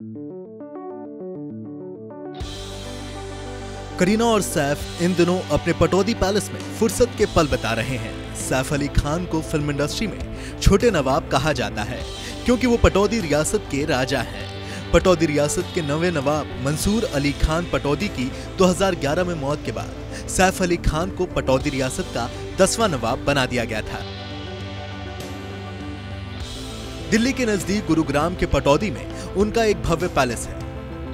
करीना और सैफ इन दिनों अपने पटौदी पैलेस में फुर्सत के पल बिता रहे हैं। सैफ अली खान को फिल्म इंडस्ट्री में छोटे नवाब कहा जाता है क्योंकि वो पटौदी रियासत के राजा हैं। पटौदी रियासत के नवे नवाब मंसूर अली खान पटौदी की 2011 में मौत के बाद सैफ अली खान को पटौदी रियासत का 10वां नवाब बना दिया गया था। दिल्ली के नजदीक गुरुग्राम के पटौदी में उनका एक भव्य पैलेस है।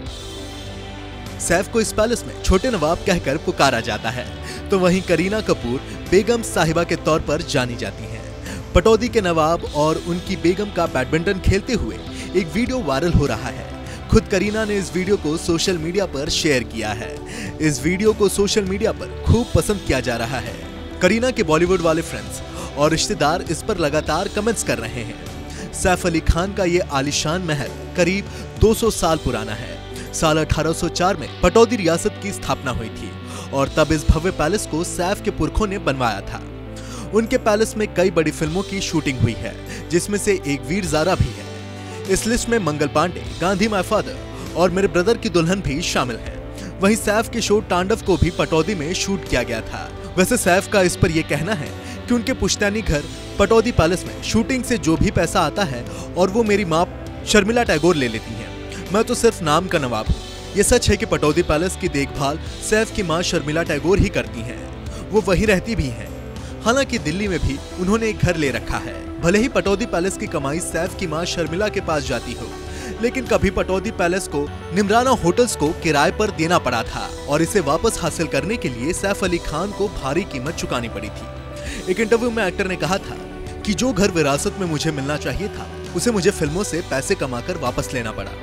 सैफ को इस पैलेस में छोटे नवाब कहकर पुकारा जाता है, तो वहीं करीना कपूर बेगम साहिबा के तौर पर जानी जाती हैं। पटौदी के नवाब और उनकी बेगम का बैडमिंटन खेलते हुए एक वीडियो वायरल हो रहा है। खुद करीना ने इस वीडियो को सोशल मीडिया पर शेयर किया है। इस वीडियो को सोशल मीडिया पर खूब पसंद किया जा रहा है। करीना के बॉलीवुड वाले फ्रेंड्स और रिश्तेदार इस पर लगातार कमेंट्स कर रहे हैं। सैफ अली खान का ये आलीशान महल करीब 200 साल पुराना है। साल 1804 में पटौदी रियासत की स्थापना हुई थी और तब इस भव्य पैलेस को सैफ के पुरखों ने बनवाया था। उनके पैलेस में कई बड़ी फिल्मों की शूटिंग हुई है, जिसमें से एक वीर ज़ारा भी है। इस लिस्ट में मंगल पांडे, गांधी माय फादर और मेरे ब्रदर की दुल्हन भी शामिल है। वहीं सैफ के शो तांडव को भी पटौदी में शूट किया गया था। वैसे सैफ का इस पर यह कहना है कि उनके पुश्तैनी घर पटौदी पैलेस में शूटिंग से जो भी पैसा आता है और वो मेरी माँ शर्मिला टैगोर ले लेती हैं। मैं तो सिर्फ नाम का नवाब हूँ। ये सच है कि पटौदी पैलेस की देखभाल सैफ की मां शर्मिला टैगोर ही करती हैं। वो वहीं रहती भी हैं। हालांकि दिल्ली में भी उन्होंने एक घर ले रखा है। भले ही पटौदी पैलेस की कमाई सैफ की मां शर्मिला के पास जाती हो, लेकिन कभी पटौदी पैलेस को निमराना होटल्स को किराए पर देना पड़ा था और इसे वापस हासिल करने के लिए सैफ अली खान को भारी कीमत चुकानी पड़ी थी। एक इंटरव्यू में एक्टर ने कहा था कि जो घर विरासत में मुझे मिलना चाहिए था, उसे मुझे फिल्मों से पैसे कमाकर वापस लेना पड़ा।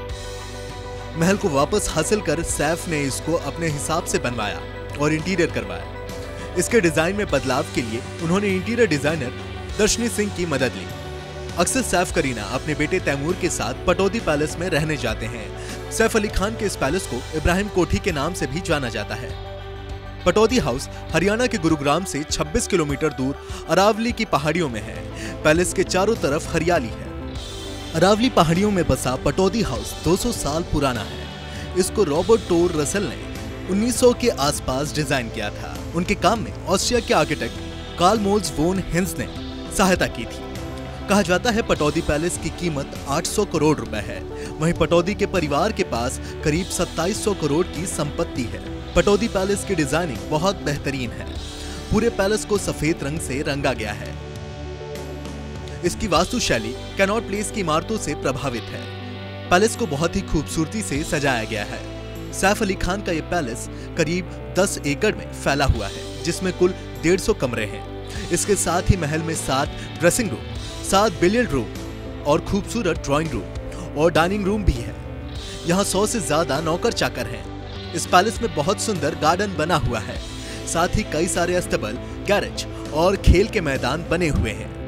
महल को वापस हासिल कर सैफ ने इसको अपने हिसाब से बनवाया और इंटीरियर करवाया। इसके डिजाइन में बदलाव के लिए उन्होंने इंटीरियर डिजाइनर दर्शनी सिंह की मदद ली। अक्सर सैफ करीना अपने बेटे तैमूर के साथ पटौदी पैलेस में रहने जाते हैं। सैफ अली खान के इस पैलेस को इब्राहिम कोठी के नाम से भी जाना जाता है। पटौदी हाउस हरियाणा के गुरुग्राम से 26 किलोमीटर दूर अरावली की पहाड़ियों में है। पैलेस के चारों तरफ हरियाली है। अरावली पहाड़ियों में बसा पटौदी हाउस 200 साल पुराना है। इसको रॉबर्ट टोर रसल ने 1900 के आसपास डिजाइन किया था। उनके काम में ऑस्ट्रिया के architect Karl Mols von Hins ने सहायता की थी। कहा जाता है पटौदी पैलेस की कीमत 800 करोड़ रुपए है। वहीं पटौदी के परिवार के पास करीब 2700 करोड़ की संपत्ति है। पटौदी पैलेस की डिजाइनिंग बहुत बेहतरीन है। पूरे पैलेस को सफेद रंग से रंगा गया है। इसकी वास्तुशैली कैनॉट प्लेस की इमारतों से प्रभावित है। पैलेस को बहुत ही खूबसूरती से सजाया गया है। सैफ अली खान का यह पैलेस करीब 10 एकड़ में फैला हुआ है, जिसमें कुल 150 कमरे हैं। इसके साथ ही महल में 7 ड्रेसिंग रूम, 7 बिलियर्ड रूम और खूबसूरत ड्राइंग रूम और डाइनिंग रूम भी है। यहाँ 100 से ज्यादा नौकर चाकर हैं। इस पैलेस में बहुत सुंदर गार्डन बना हुआ है। साथ ही कई सारे अस्तबल, गैरेज और खेल के मैदान बने हुए हैं।